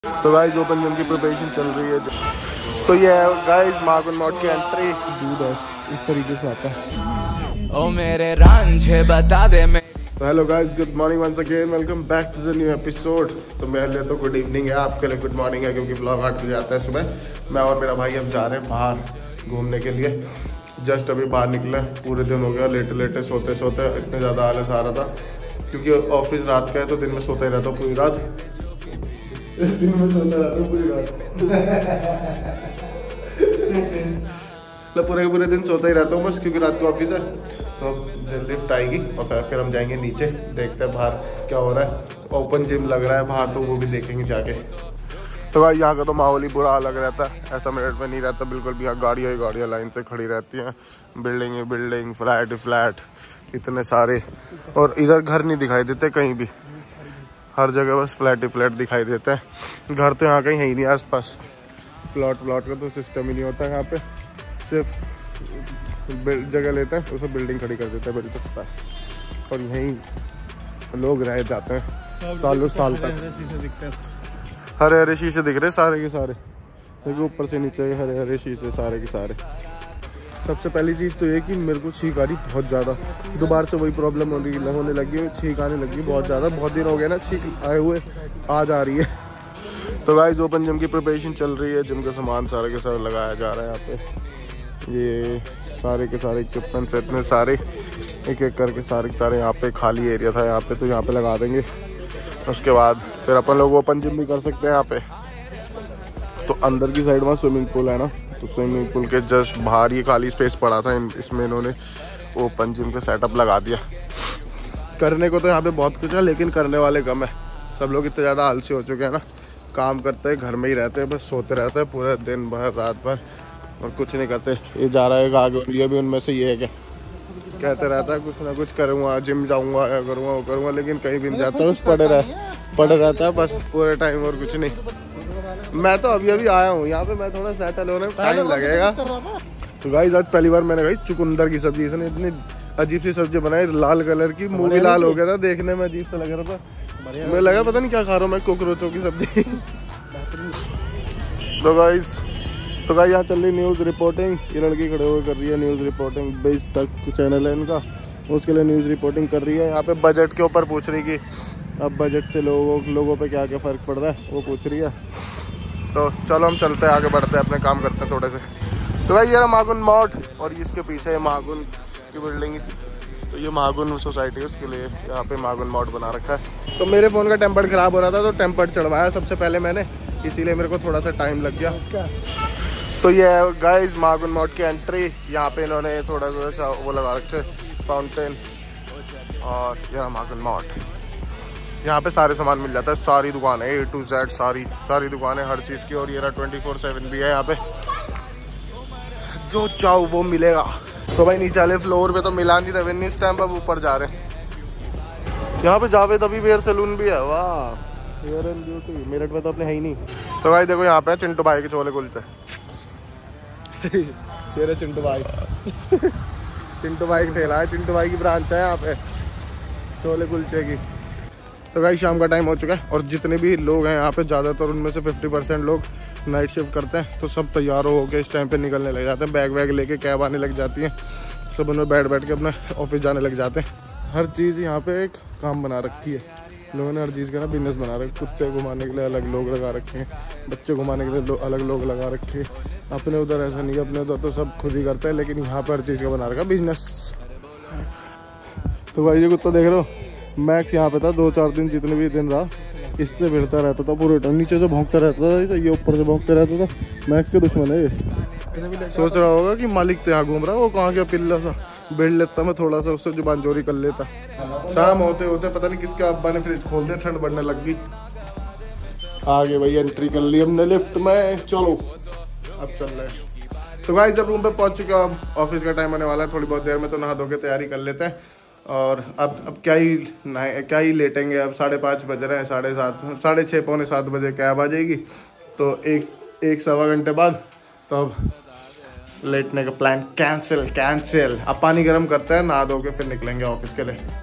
तो guys open gym की preparation चल रही है। तो ये है गाइस मार्गन मॉड की एंट्री। दूध है इस तरीके से आता है। ओ मेरे रांझे बता दे मैं। तो hello guys, good morning once again, welcome back to the new episode. तो मेरे लिए तो गुड इवनिंग है, आपके लिए गुड मॉर्निंग है क्योंकि ब्लॉग 8 बजे आता है सुबह। मैं और मेरा भाई अब जा रहे हैं बाहर घूमने के लिए। जस्ट अभी बाहर निकले, पूरे दिन हो गया लेटे लेटे सोते सोते, इतने ज़्यादा आलस आ रहा था क्योंकि ऑफिस रात का है तो दिन में सोता ही रहता हूँ पूरी रात। दिन में सोता रहता हूँ पूरी रात। मतलब पूरे दिन सोता ही रहता हूँ बस, क्योंकि रात को ऑफिस है। तो लिफ्ट आएगी और फिर हम जाएंगे नीचे, देखते हैं बाहर क्या हो रहा है। ओपन जिम लग रहा है बाहर, तो वो भी देखेंगे जाके। तो भाई यहाँ का तो माहौल ही बुरा अलग रहता है, ऐसा मिनट में नहीं रहता बिल्कुल भी। यहाँ गाड़ियाँ ही गाड़ियाँ लाइन से खड़ी रहती हैं, बिल्डिंग ही बिल्डिंग, फ्लैट ही फ्लैट, इतने सारे। और इधर घर नहीं दिखाई देते कहीं भी, हर जगह बस फ्लैट ही फ्लैट दिखाई देते हैं। घर तो यहाँ कहीं है ही नहीं आसपास। प्लॉट का तो सिस्टम ही नहीं होता यहाँ पे, सिर्फ जगह लेते हैं उसमें बिल्डिंग खड़ी कर देते हैं बिल्कुल बस, और यहीं लोग रह जाते हैं सालों साल तक। हरे हरे शीशे दिख रहे सारे के सारे, देखो ऊपर से नीचे हरे हरे शीशे सारे के सारे। सबसे पहली चीज़ तो ये कि मेरे को छींक आ रही बहुत ज़्यादा, दोबारा से वही प्रॉब्लम होने लगी, छींक आने लगी बहुत ज़्यादा। बहुत दिन हो गए ना छींक आए हुए, आज आ रही है। तो गाइस ओपन जिम की प्रिपरेशन चल रही है, जिम का सामान सारे के सारे लगाया जा रहा है यहाँ पे। ये सारे के सारे इक्विपमेंट्स इतने सारे, एक एक करके सारे के सारे। यहाँ पे खाली एरिया था यहाँ पे, तो यहाँ पे लगा देंगे। उसके बाद फिर अपन लोग ओपन जिम भी कर सकते हैं यहाँ पे। तो अंदर की साइड में स्विमिंग पूल है ना, तो स्विमिंग पूल के जस्ट बाहर ये खाली स्पेस पड़ा था, इसमें इन्होंने ओपन जिम का सेटअप लगा दिया। करने को तो यहाँ पे बहुत कुछ है, लेकिन करने वाले कम है। सब लोग इतने ज़्यादा आलसी हो चुके हैं ना, काम करते हैं घर में ही रहते हैं, बस सोते रहते हैं पूरे दिन भर रात भर और कुछ नहीं करते। ये जा रहा है आगे, ये भी उनमें से ये है, क्या कहते रहता है कुछ ना कुछ करूँगा, जिम जाऊँगा, या करूँगा वो करूँगा, लेकिन कहीं भी नहीं जाता, बस पड़े रहता है बस पूरे टाइम और कुछ नहीं। मैं तो अभी आया हूँ यहाँ पे, मैं थोड़ा सेटल होने में टाइम लगेगा। तो गाइस आज पहली बार मैंने खाई चुकंदर की सब्जी। इसने इतनी अजीब सी सब्जी बनाई, लाल कलर की, मुँह भी लाल हो गया था, देखने में अजीब सा लग रहा था। मुझे लगा पता नहीं क्या खा रहा हूँ मैं, कोकरोचों की सब्जी। तो गाइस यहाँ चल रही न्यूज़ रिपोर्टिंग। ये लड़की खड़े हुए कर रही है न्यूज़ रिपोर्टिंग, 20 तक चैनल है इनका, उसके लिए न्यूज़ रिपोर्टिंग कर रही है। यहाँ पे बजट के ऊपर पूछ रही कि अब बजट से लोगों पे क्या क्या फ़र्क पड़ रहा है, वो पूछ रही है। तो चलो हम चलते हैं, आगे बढ़ते हैं, अपने काम करते हैं थोड़े से। तो भाई ये रहा मार्गन मॉड, और इसके पीछे मार्गन की बिल्डिंग। तो ये मार्गन सोसाइटी है, उसके लिए यहाँ पे मार्गन मॉड बना रखा है। तो मेरे फ़ोन का टेम्पर्ड ख़राब हो रहा था, तो टेम्पर्ड चढ़वाया सबसे पहले मैंने, इसीलिए मेरे को थोड़ा सा टाइम लग गया। तो ये है गाइस मार्गन मॉड की एंट्री। यहाँ पे इन्होंने थोड़ा सा वो लगा रखे फाउंटेन, और यह मार्गन मॉड। यहाँ पे सारे सामान मिल जाता है, सारी दुकानें A to Z, सारी दुकानें हर चीज़ की। और ये 24/7 भी है यहाँ पे, जो चाहो वो मिलेगा। तो भाई नीचे वाले फ्लोर पे तो मिला नहीं रेवेन्यू स्टैम्प, अब ऊपर जा रहे हैं। यहाँ पे जावेद अभी हेयर सैलून भी है, वाह, हेयर एंड ब्यूटी। मेरठ में तो अपने है ही नहीं। तो भाई देखो यहाँ पे चिंटू भाई के छोले कुलचे। ये रहे चिंटू भाई। चिंटू भाई का ठेला है, चिंटू भाई की ब्रांच है यहाँ पे छोले कुलचे की। तो भाई शाम का टाइम हो चुका है, और जितने भी लोग हैं यहाँ पे ज़्यादातर उनमें से 50% लोग नाइट शिफ्ट करते हैं। तो सब तैयार हो के इस टाइम पे निकलने लग जाते हैं, बैग वैग लेके, कैब आने लग जाती है, सब उनमें बैठ के अपने ऑफिस जाने लग जाते हैं। हर चीज़ यहाँ पे एक काम बना रखी है लोगों ने, हर चीज़ का ना बिजनेस बना रखा है। कुत्ते घुमाने के लिए अलग लोग लगा रखे हैं, बच्चे घुमाने के लिए अलग लोग लगा रखे हैं। अपने उधर ऐसा नहीं है, अपने उधर तो सब खुद ही करते हैं, लेकिन यहाँ पर हर चीज़ का बना रखा बिजनेस। तो भाई ये कुत्ता देख रहे हो, मैक्स यहाँ पे था 2-4 दिन, जितने भी दिन रहा इससे भिड़ता रहता था पूरे टाइम, नीचे से भौंकता रहता था, ये ऊपर से भौंकता रहता था। मैक्स के दुश्मन है ये। सोच रहा होगा कि मालिक तो यहाँ घूम रहा है, वो कहाँ गया पिल्ला सा, भिड़ लेता मैं थोड़ा सा, उससे जुबान चोरी कर लेता। शाम होते होते पता नहीं किसके अब्बा ने फ्रिज खोल दिया, ठंड बढ़ने लग गई। आगे भाई एंट्री कर ली हमने लिफ्ट में, चलो अब चल रहे हैं। तो गाइस जब रूम पे पहुंच चुके हो, अब ऑफिस का टाइम होने वाला है थोड़ी बहुत देर में, तो नहा धो के तैयारी कर लेते हैं। और अब क्या ही लेटेंगे, अब 5:30 बज रहे हैं, 7:30 6:30 पौने 7 बजे कैब आ जाएगी। तो एक सवा घंटे बाद तो अब लेटने का प्लान कैंसिल। अब पानी गर्म करते हैं, नहा धो के फिर निकलेंगे ऑफिस के लिए।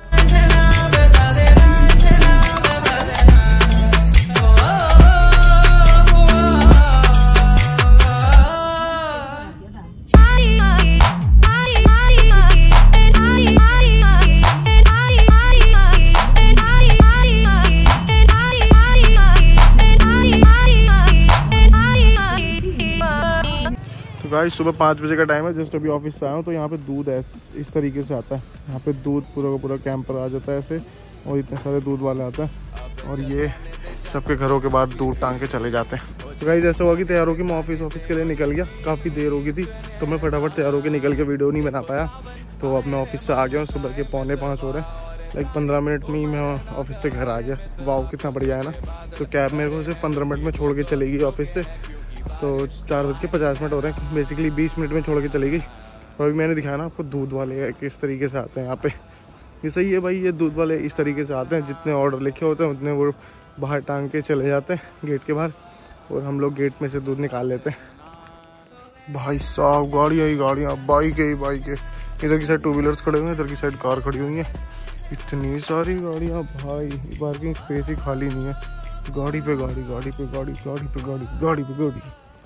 तो गाइस सुबह 5 बजे का टाइम है, जस्ट अभी ऑफिस से आया हूँ। तो यहाँ पे दूध है इस तरीके से आता है, यहाँ पे दूध पूरा का पूरा कैंपर आ जाता है ऐसे, और इतने सारे दूध वाले आते हैं और ये सबके घरों के बाहर दूध टांग के चले जाते हैं। तो गाइस ऐसा हुआ कि तैयार होकर मैं ऑफिस के लिए निकल गया, काफ़ी देर हो गई थी तो मैं फटाफट तैयार होकर निकल के वीडियो नहीं बना पाया। तो अब मैं ऑफिस से आ गया हूँ, सुबह के 4:45 हो रहे हैं, लाइक 15 मिनट में ही मैं ऑफिस से घर आ गया। वाओ कितना बढ़िया है ना। तो कैब मेरे को सिर्फ 15 मिनट में छोड़ के चलेगी ऑफिस से, तो 4:50 हो रहे हैं, बेसिकली 20 मिनट में छोड़ के चलेगी। और अभी मैंने दिखाया ना आपको दूध वाले किस तरीके से आते हैं यहाँ पे। ये सही है भाई, ये दूध वाले इस तरीके से आते हैं, जितने ऑर्डर लिखे होते हैं उतने वो बाहर टांग के चले जाते हैं गेट के बाहर, और हम लोग गेट में से दूध निकाल लेते हैं। भाई साहब गाड़ियाँ ही गाड़ियाँ, बाइक है, इधर की साइड 2 व्हीलर्स खड़े हुए हैं, इधर की साइड कार खड़ी हुई हैं, इतनी सारी गाड़ियाँ भाई, पार्किंग स्पेस ही खाली नहीं है। गाड़ी पे गाड़ी, गाड़ी पे गाड़ी, गाड़ी पे गाड़ी, गाड़ी पे गाड़ी।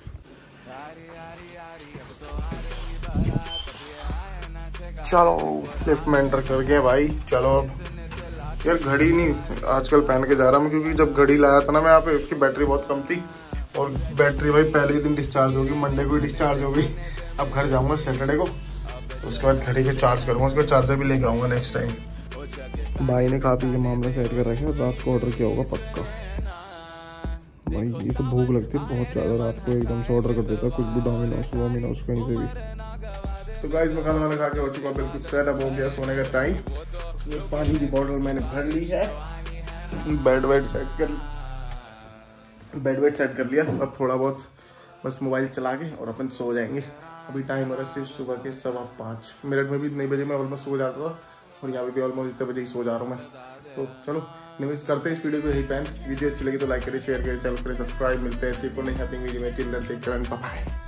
चलो लिफ्ट में एंटर कर गए भाई। चलो अब यार घड़ी नहीं आजकल पहन के जा रहा मैं, क्योंकि जब घड़ी लाया था ना मैं यहाँ पे, उसकी बैटरी बहुत कम थी और बैटरी भाई पहले ही दिन डिस्चार्ज होगी, मंडे को ही डिस्चार्ज हो गई। अब घर जाऊँगा सैटरडे को, तो उसके बाद घड़ी के चार्ज करूँगा, उसका चार्जर भी लेके आऊँगा नेक्स्ट टाइम। भाई ने खा पी के मामला सेट कर रखा है, रात को ऑर्डर किया होगा पक्का। भाई ये सब भूख लगती है बहुत ज़्यादा, रात को एकदम से ऑर्डर कर देता है कुछ भी, डोमिनोस कहीं से भी। तो गाइस मैं खाना वाना खा के हो चुका हूँ, बिल्कुल सेट अप हो गया सोने का टाइम। ये पानी की बॉटल मैंने भर ली है, बेड वेड सेट कर लिया। अब थोड़ा बहुत बस मोबाइल चला के और अपन सो जाएंगे। अभी टाइम हो रहा है सिर्फ सुबह के 5:15 मिनट में भी 9 बजे मैं ऑलमोस्ट सो जाता था, और यहाँ पे भी ऑलमोस्ट इतने बजे ही सो जा रहा हूँ मैं। तो चलो निवेश करते हैं इस वीडियो को यही पैन। वीडियो अच्छी लगी तो लाइक करें, शेयर करें, चैनल करें सब्सक्राइब। मिलते हैं ऐसी को नहीं हैपनिंग वीडियो में, till then take care and bye.